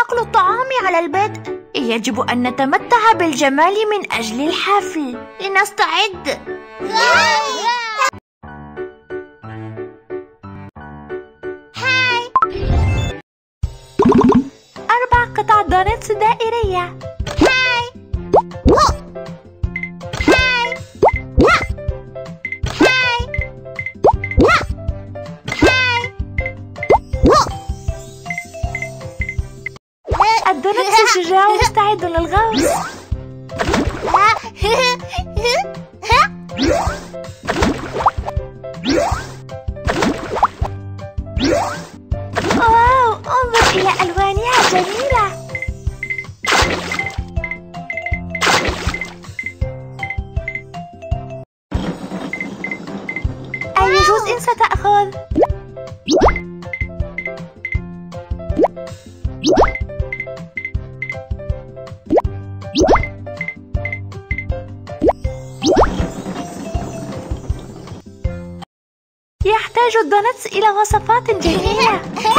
نقل الطعام على البدء. يجب أن نتمتع بالجمال من أجل الحفل. لنستعد. هاي. 4 قطع دونتس دائرية. هاي. هاي. هاي. هاي. الدونتس شجاع ومستعد للغوص. واو، انظر إلى ألوانها الجميلة. أي جزء ستأخذ؟ يحتاج الدونتس إلى وصفات جميلة.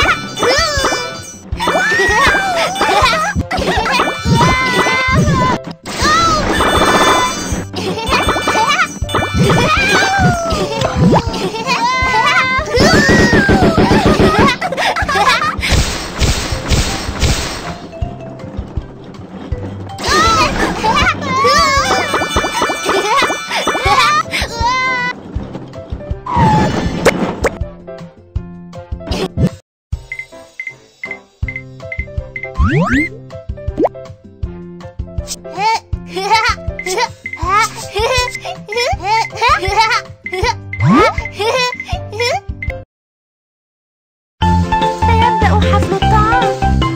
سيبدأ حفل الطعام.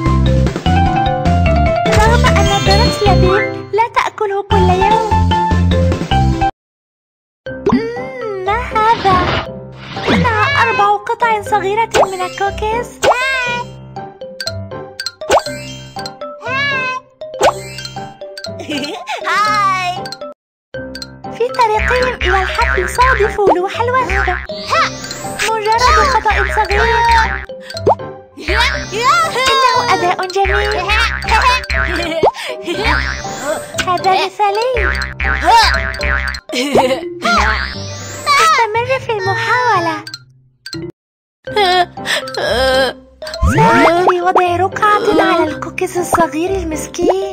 رغم أن الدونتس لذيذ، لا تأكله كل يوم. ما هذا؟ إنها 4 قطع صغيرة من الكوكيز. هاي. في طريقهم إلى الحفل صادفوا لوح الوثب. مجرد خطأ صغير. إنه أداء جميل. هذا مثالي. استمر في المحاولة. ساعد في وضع رقعة على الكوكيز الصغير المسكين.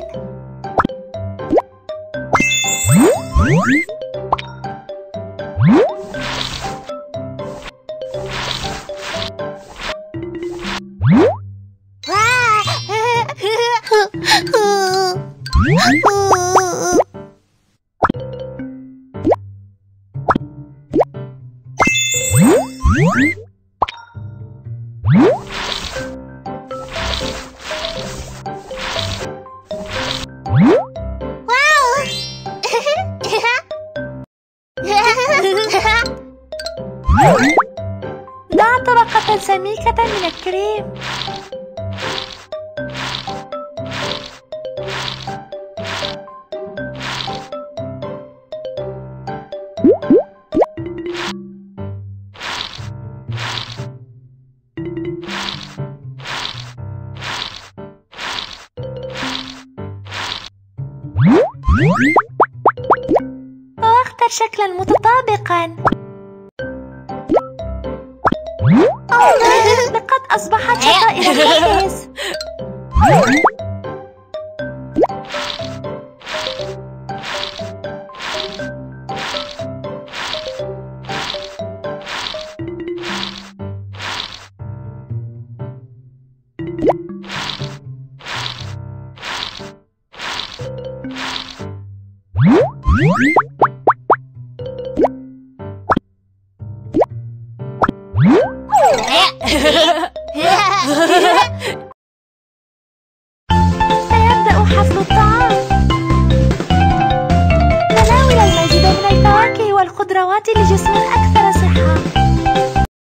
ضع طبقة سميكة من الكريم. واختر شكلا متطابقا. لقد أصبحت شطائر الكوكيز. سيبدأ حفل الطعام. تناول المزيد من الفواكه والخضروات لجسم أكبر.